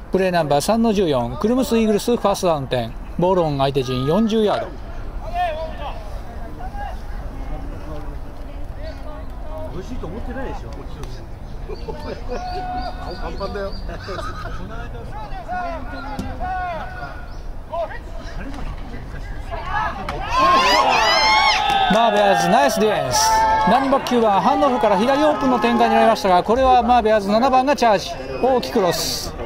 プレーナンバー3の14、クルムスイーグルスファーストダウン点、ボールオン相手陣40ヤード。 美味しいと思ってないでしょ。顔パンパンだよ。 マーベアーズナイスディフェンス。ランニングバック9番ハンドオフから左オープンの展開になりましたが、これはマーベアーズ7番がチャージ、大きくロス。